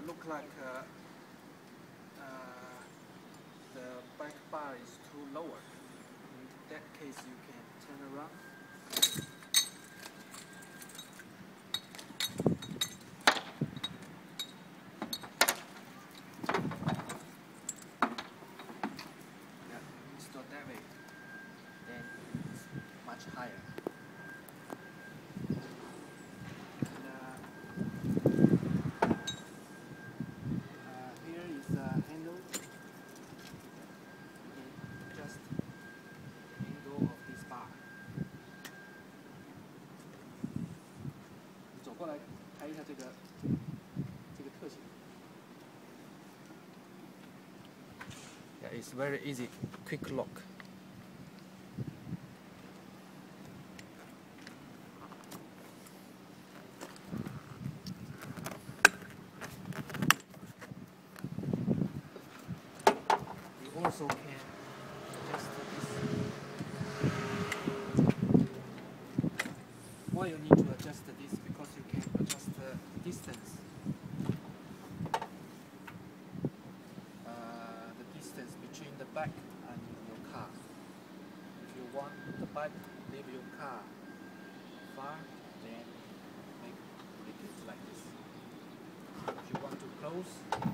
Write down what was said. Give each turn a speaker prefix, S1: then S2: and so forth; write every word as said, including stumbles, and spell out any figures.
S1: look like uh, uh, the back bar is too lower. In that case, you can turn around. Yeah, install that way. Then it's much higher. And, uh, uh, here is a handle. You can adjust the angle of this bar. 你走过来开一下这个这个特写。Yeah, it's very easy, quick lock. You also can adjust this. Why you need to adjust this? Because you can adjust the distance. Uh, the distance between the bike and your car. If you want the bike to leave your car far, then make, make it like this. If you want to close,